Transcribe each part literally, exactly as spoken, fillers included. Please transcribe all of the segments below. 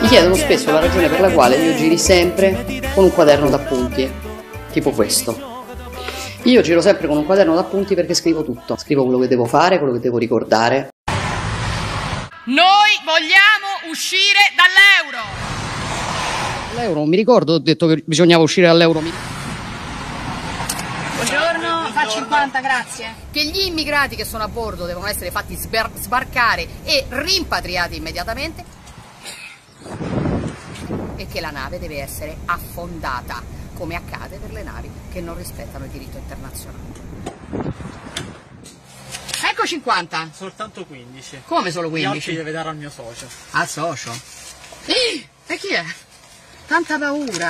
Mi chiedono spesso la ragione per la quale io giri sempre con un quaderno d'appunti, tipo questo. Io giro sempre con un quaderno d'appunti perché scrivo tutto. Scrivo quello che devo fare, quello che devo ricordare. Noi vogliamo uscire dall'euro! L'euro, non mi ricordo, ho detto che bisognava uscire dall'euro. Buongiorno, fa cinquanta, grazie. Che gli immigrati che sono a bordo devono essere fatti sbarcare e rimpatriati immediatamente e che la nave deve essere affondata, come accade per le navi che non rispettano il diritto internazionale. Ecco cinquanta. Soltanto quindici. Come solo Gli quindici? altri deve dare al mio socio. Al socio? Eh, e chi è? Tanta paura.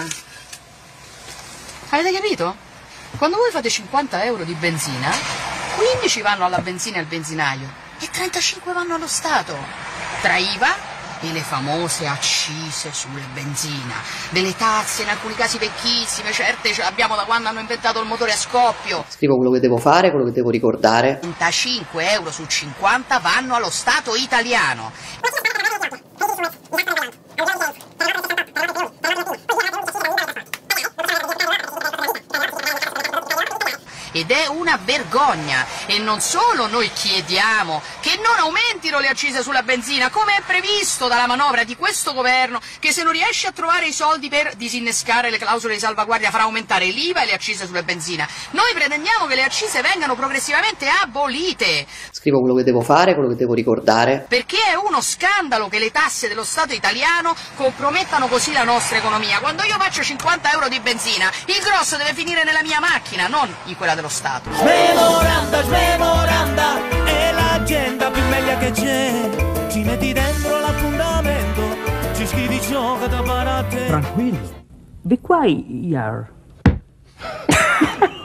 Avete capito? Quando voi fate cinquanta euro di benzina, quindici vanno alla benzina e al benzinaio e trentacinque vanno allo Stato. Tra I V A e le famose accise sulle benzina, delle tasse in alcuni casi vecchissime, certe ce l'abbiamo da quando hanno inventato il motore a scoppio. Scrivo quello che devo fare, quello che devo ricordare. trentacinque euro su cinquanta vanno allo Stato italiano. Ed è una vergogna, e non solo noi chiediamo che non aumentino le accise sulla benzina, come è previsto dalla manovra di questo governo, che se non riesce a trovare i soldi per disinnescare le clausole di salvaguardia farà aumentare l'I V A e le accise sulla benzina. Noi pretendiamo che le accise vengano progressivamente abolite. Scrivo quello che devo fare, quello che devo ricordare. Perché è uno scandalo che le tasse dello Stato italiano compromettano così la nostra economia. Quando io faccio cinquanta euro di benzina, il grosso deve finire nella mia macchina, non in quella dello Stato. Smemoranda, smemoranda, è l'agenda più bella che c'è. Ci metti dentro l'appuntamento, ci scrivi ciò che da te. Tranquillo, be quiet.